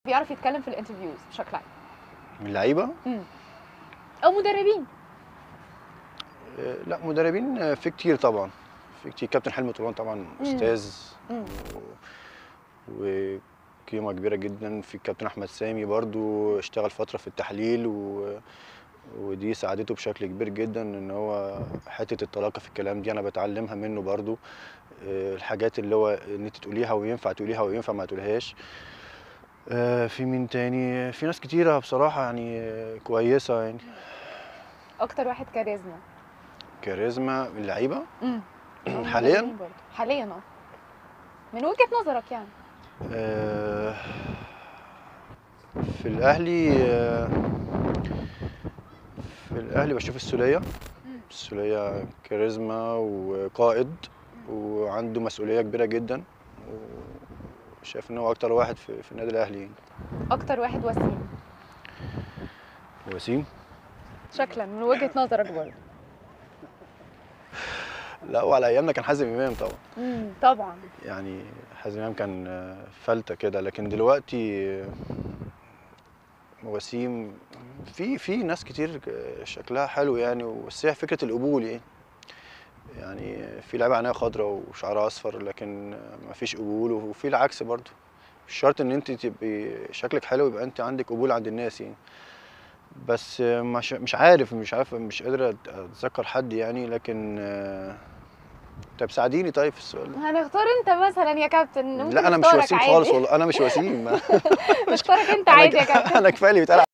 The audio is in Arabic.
بيعرف يتكلم في الانترفيوز بشكل عام؟ من اللعيبه؟ او مدربين؟ لا مدربين في كتير طبعا، في كتير. كابتن حلمي طولان طبعا استاذ وقيمه كبيره جدا. في الكابتن احمد سامي برضو اشتغل فتره في التحليل ودي ساعدته بشكل كبير جدا ان هو حته الطلاقه في الكلام دي انا بتعلمها منه برضو. الحاجات اللي هو ان انت تقوليها وينفع تقوليها وينفع ما تقولهاش. في مين تاني؟ في ناس كتيره بصراحه يعني كويسه يعني. اكتر واحد كاريزما؟ كاريزما من اللعيبه؟ حاليا حاليا من وجهة نظرك يعني. في الاهلي بشوف السولية. السولية كاريزما وقائد وعنده مسؤولية كبيرة جدا، وشايف ان هو اكتر واحد في النادي الاهلي يعني. اكتر واحد وسيم؟ وسيم شكلا من وجهة نظرك برضه. لا، وعلى ايامنا كان حازم امام طبعا. طبعا يعني حازم امام كان فلتة كده، لكن دلوقتي وسيم في ناس كتير شكلها حلو يعني، بس هي فكرة القبول يعني في لعيبه عينيها خضراء وشعرها اصفر لكن مفيش قبول، وفي العكس برضه. مش شرط ان انت تبقي شكلك حلو يبقى انت عندك قبول عند الناس يعني. بس مش عارف مش قادر اتذكر حد يعني، لكن طب ساعديني طيب في السؤال ده. هنختار انت مثلا يا كابتن؟ ممكن لا انا مش نختارك وسيم عادي. خالص والله، انا مش وسيم. نختارك انت عادي يا كابتن. انا كفايه اللي بيتقال